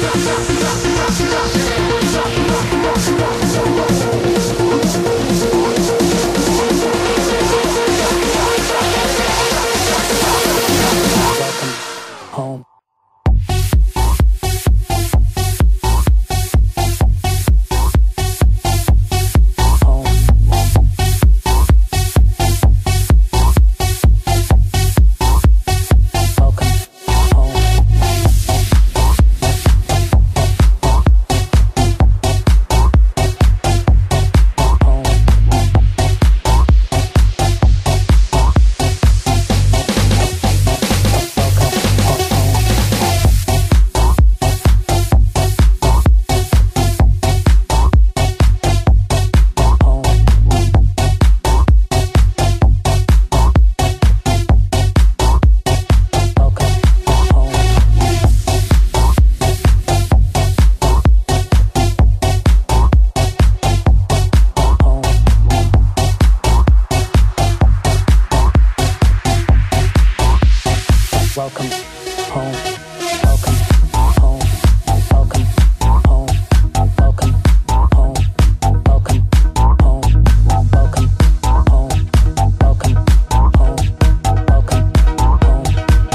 Home. Welcome home. Welcome home. Welcome home. Welcome home. Welcome home. Welcome home. Welcome home. Welcome home.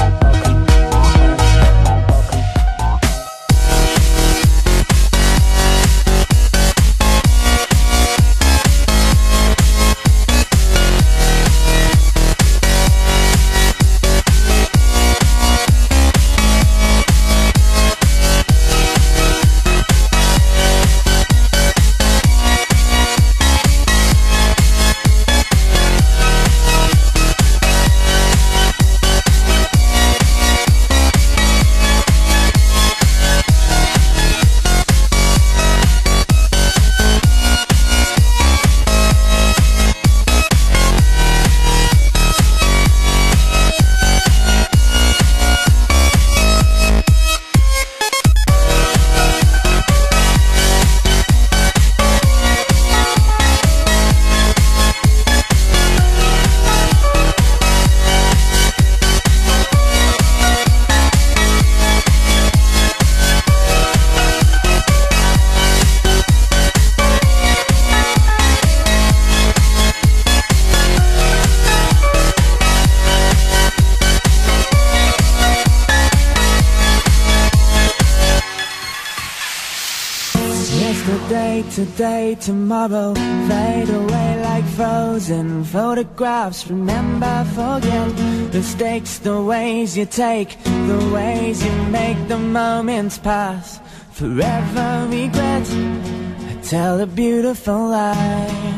Yesterday, today, tomorrow fade away like frozen photographs. Remember, forget mistakes, the ways you take, the ways you make the moments pass. Forever regret, I tell a beautiful lie,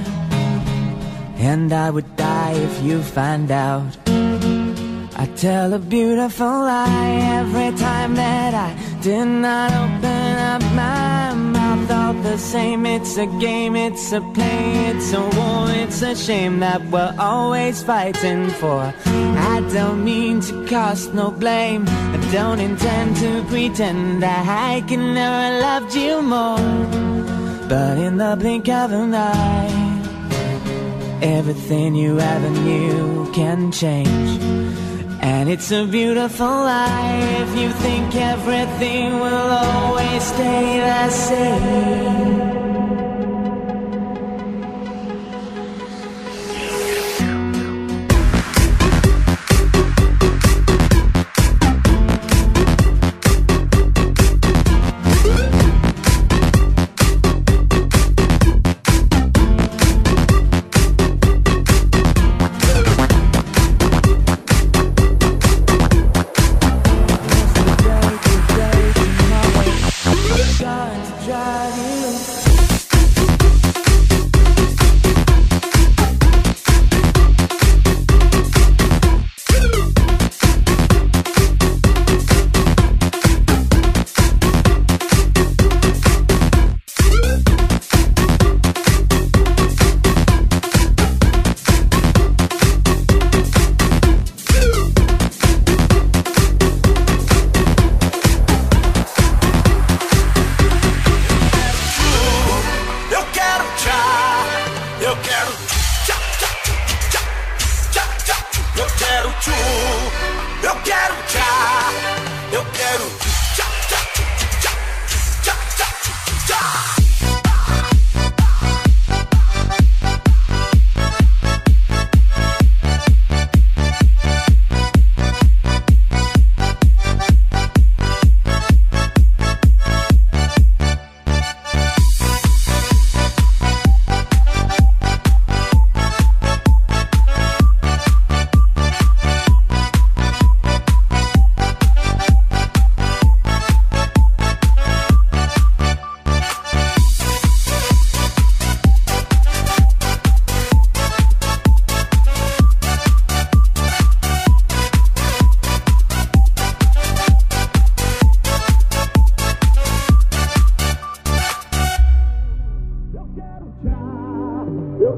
and I would die if you find out. I tell a beautiful lie every time that I did not open up my mouth. All the same, it's a game, it's a play, it's a war, it's a shame that we're always fighting for. I don't mean to cast no blame, I don't intend to pretend that I can never loved you more. But in the blink of an eye, everything you ever knew can change. And it's a beautiful lie if you think everything will always stay the same.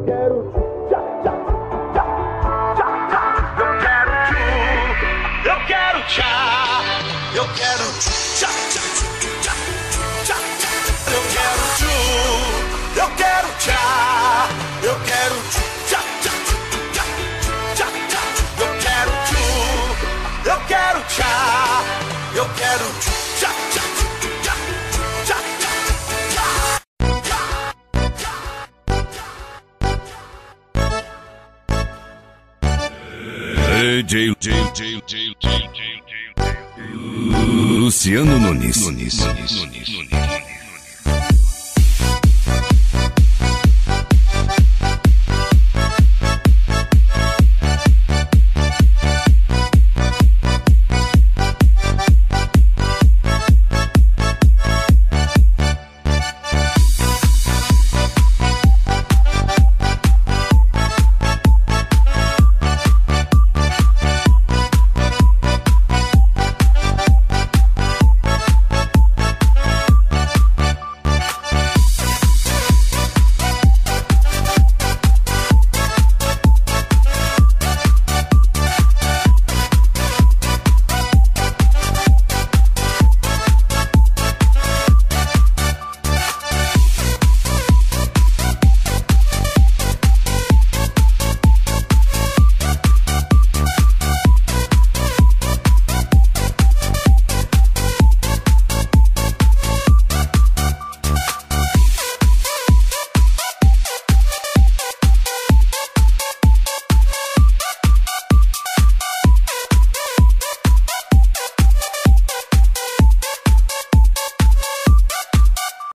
quero tchá, tchá, tchá, tchá, tchá. Eu quero tchu, eu quero tchá, eu quero tchá, tchá, tchá, tchá, tchá. Eu quero tchu, eu quero tchá, eu quero tchá, tchá, tchá, tchá, tchá. Eu quero tchu, eu quero tchá, eu quero tchá, tchá, tchá, tchá, tchá. Luciano Nunes.